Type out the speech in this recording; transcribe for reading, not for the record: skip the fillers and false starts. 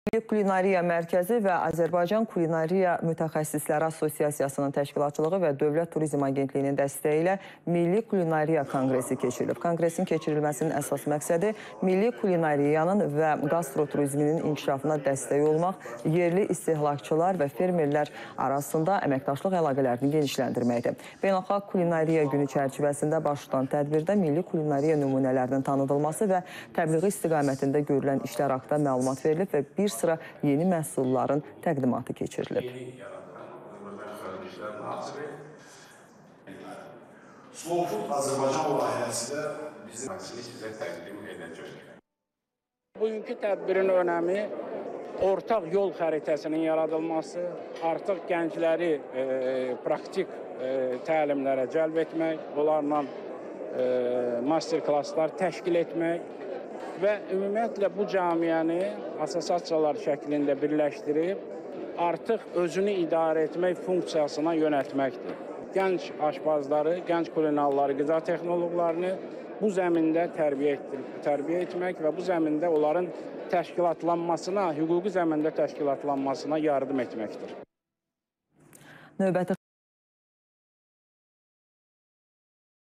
Kulinariya Mərkəzi və Azərbaycan Kulinariya Mütəxəssisləri Assosiasiyasının təşkilatçılığı və Dövlət Turizm Agentliyinin dəstəyi ilə Milli Kulinariya Konqresi keçirilib. Konqresin keçirilməsinin əsas məqsədi milli kulinariyanın və qastroturizminin inkişafına dəstək olmaq, yerli istehlakçılar və fermerlər arasında əməkdaşlıq əlaqələrini genişləndirməkdir. Beynəlxalq Kulinariya günü çərçivəsində baş tutan tədbirdə milli kulinariya nümunələrinin tanıdılması və təbliği istiqamətində görülən işlər haqqında məlumat verilib və bir sıra yeni məhsulların təqdimatı keçirilib. Slow Food Azərbaycan layihəsi də bizə təqdim edəcək. Bugünkü tədbirin önəmi ortaq yol xəritəsinin yaradılması, artıq gəncləri praktik təlimlərə cəlb etmək, onlarla master klasslar təşkil etmək və ümumiyyətlə bu camiəni assosiasiyalar şəklində birləşdirib artıq özünü idarə etmək funksiyasına yönəltməkdir. Gənc aşpazları, gənc kulinarları, qida texnoloqlarını bu zəmində tərbiyə etmək və bu zəmində onların təşkilatlanmasına, hüquqi zəmində təşkilatlanmasına yardım etməkdir. Növbəti